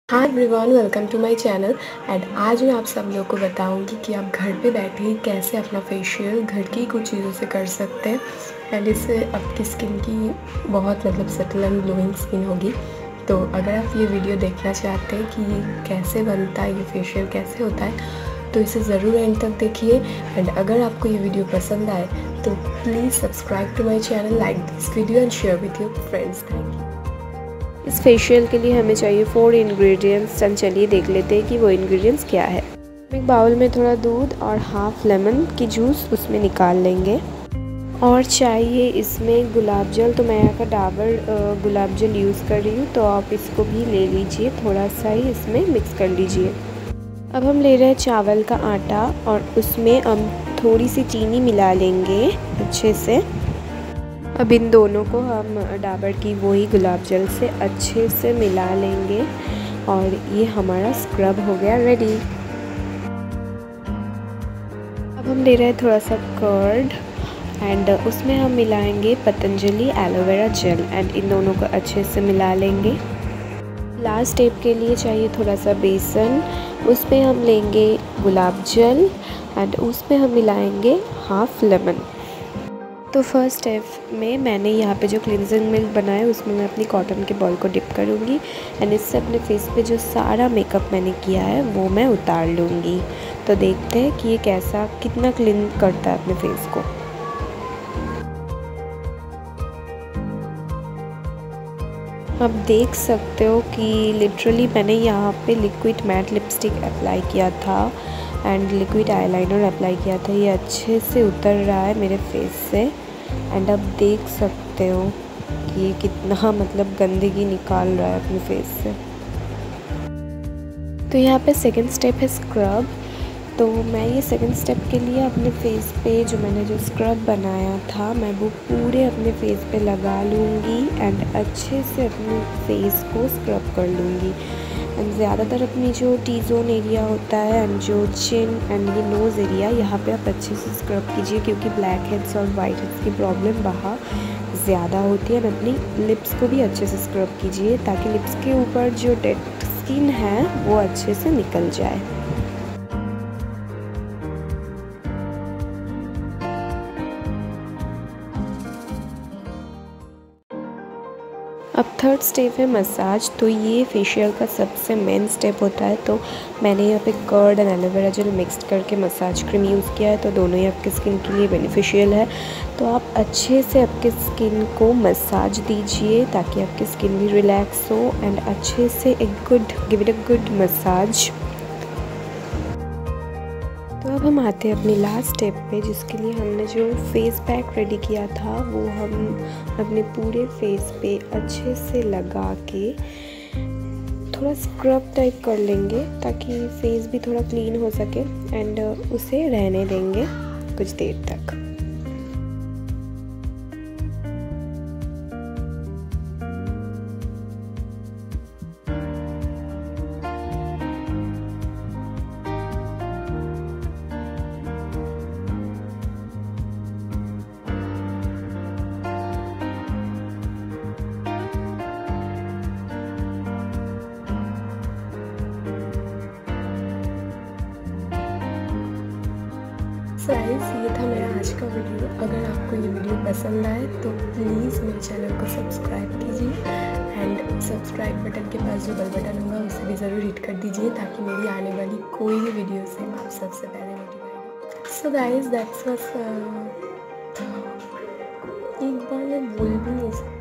Hi everyone, welcome to my channel. And आज मैं आप सब लोगों को बताऊंगी कि आप घर पे बैठे ही कैसे अपना फेशियल घर की कुछ चीज़ों से कर सकते हैं एंड इससे आपकी स्किन की बहुत सटल एंड ग्लोइंग स्किन होगी। तो अगर आप ये वीडियो देखना चाहते हैं कि कैसे बनता है ये फेशियल, कैसे होता है, तो इसे ज़रूर एंड तक देखिए। एंड अगर आपको ये वीडियो पसंद आए तो please subscribe to my channel, like this video and share with your friends. Thank you. इस फेशियल के लिए हमें चाहिए 4 इंग्रेडिएंट्स। चलिए देख लेते हैं कि वो इंग्रेडिएंट्स क्या है। एक बाउल में थोड़ा दूध और हाफ लेमन की जूस उसमें निकाल लेंगे। और चाहिए इसमें गुलाब जल, तो मैं यहाँ का डाबर गुलाब जल यूज़ कर रही हूँ, तो आप इसको भी ले लीजिए, थोड़ा सा ही इसमें मिक्स कर लीजिए। अब हम ले रहे हैं चावल का आटा और उसमें हम थोड़ी सी चीनी मिला लेंगे अच्छे से। अब इन दोनों को हम डाबर की वही गुलाब जल से अच्छे से मिला लेंगे और ये हमारा स्क्रब हो गया रेडी। अब हम ले रहे हैं थोड़ा सा कर्ड एंड उसमें हम मिलाएंगे पतंजलि एलोवेरा जेल एंड इन दोनों को अच्छे से मिला लेंगे। लास्ट स्टेप के लिए चाहिए थोड़ा सा बेसन, उसमें हम लेंगे गुलाब जल एंड उसमें हम मिलाएंगे हाफ लेमन। तो फर्स्ट स्टेप में मैंने यहाँ पे जो क्लिनजिंग मिल्क बनाया है उसमें मैं अपनी कॉटन के बॉल को डिप करूँगी एंड इससे अपने फेस पे जो सारा मेकअप मैंने किया है वो मैं उतार लूँगी। तो देखते हैं कि ये कितना क्लीन करता है अपने फेस को। आप देख सकते हो कि लिटरली मैंने यहाँ पे लिक्विड मैट लिपस्टिक अप्लाई किया था एंड लिक्विड आईलाइनर अप्लाई किया था। ये अच्छे से उतर रहा है मेरे फेस से एंड आप देख सकते हो कि ये कितना गंदगी निकाल रहा है अपने फेस से। तो यहाँ पे सेकंड स्टेप है स्क्रब। तो मैं ये सेकंड स्टेप के लिए अपने फेस पे मैंने जो स्क्रब बनाया था मैं वो पूरे अपने फेस पे लगा लूँगी एंड अच्छे से अपने फेस को स्क्रब कर लूँगी। एंड ज़्यादातर अपनी जो टी जोन एरिया होता है एंड जो चिन एंड ये नोज़ एरिया, यहाँ पे आप अच्छे से स्क्रब कीजिए क्योंकि ब्लैक हेड्स और वाइट हेड्स की प्रॉब्लम वहाँ ज़्यादा होती है। एंड अपनी लिप्स को भी अच्छे से स्क्रब कीजिए ताकि लिप्स के ऊपर जो डेड स्किन है वो अच्छे से निकल जाए। अब थर्ड स्टेप है मसाज। तो ये फेशियल का सबसे मेन स्टेप होता है। तो मैंने यहाँ पे curd and aloe vera gel mix करके मसाज क्रीम यूज़ किया है, तो दोनों ही आपके स्किन के लिए बेनिफिशियल है। तो आप अच्छे से आपके स्किन को मसाज दीजिए ताकि आपकी स्किन भी रिलैक्स हो एंड अच्छे से give it a good massage. तो अब हम आते हैं अपनी लास्ट स्टेप पे, जिसके लिए हमने जो फेस पैक रेडी किया था वो हम अपने पूरे फेस पे अच्छे से लगा के थोड़ा स्क्रब टाइप कर लेंगे ताकि फेस भी थोड़ा क्लीन हो सके एंड उसे रहने देंगे कुछ देर तक। गाइस, ये था मेरा आज का वीडियो। अगर आपको ये वीडियो पसंद आए तो प्लीज़ मेरे चैनल को सब्सक्राइब कीजिए एंड सब्सक्राइब बटन के पास जो बेल बटन होगा उसे भी ज़रूर हिट कर दीजिए ताकि मेरी आने वाली कोई भी वीडियो से आप सबसे पहले notified. So guys, that's was एक बार मैं बोल भी नहीं सकती।